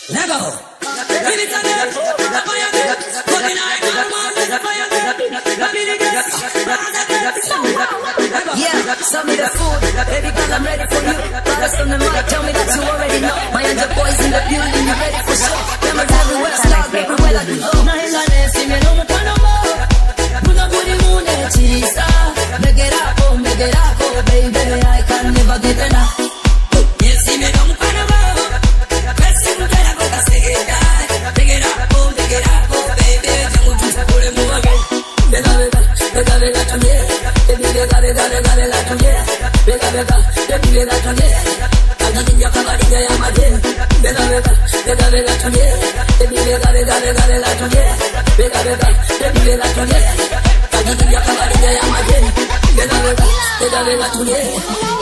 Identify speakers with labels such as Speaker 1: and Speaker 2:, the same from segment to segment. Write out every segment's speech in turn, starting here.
Speaker 1: Let go. Give it a day. Fire day. But in I normal, let the fire day.
Speaker 2: Yeah, serve me the food, baby girl, I'm ready for you. Brothers on the mic, tell me that you already know. My and your boys in the building, you ready for show. Cameras everywhere, stars everywhere like you know.
Speaker 1: Naingane sime no mukanomo. Buda budi mune chisa. Make it up, baby, I can never get enough. Yes, sime no mukanomo. Best you can go to say it. Make it up, baby, jangu tukule muage. Vega to me. Vega to me. Vega to me. Kaginya kabaringa ya madeni. Vega to me. Vega to me. Vega to me. Kaginya kabaringa ya madeni. Vega to me.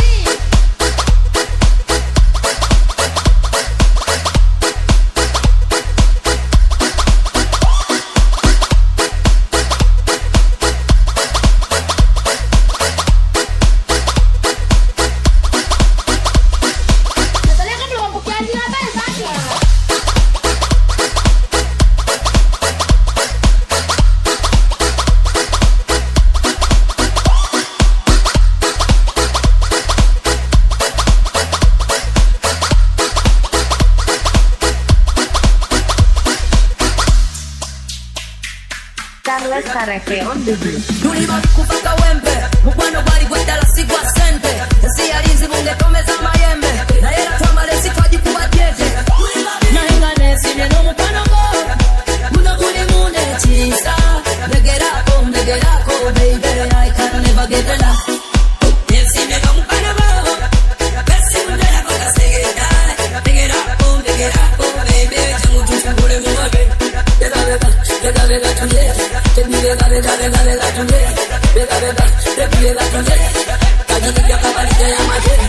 Speaker 3: Carlos Carrefe on the beat.
Speaker 2: Tuliva kufaka wembe, mubano bali kwenda la sigwa sente. Si alizi bunge komeza mayembe. Na yera twamale sikwaji kubajete.
Speaker 1: Naingane sime no mukanomo. Buda budi mune chisa. Make it up, baby, I can never get enough. Yes, sime no mukanomo. Best you can go to say it. Make it up, baby, jangu tukule muage. Vega to me. Vega to me. Vega to me. Kaginya kabaringa ya madeni.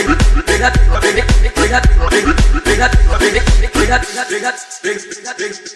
Speaker 1: Big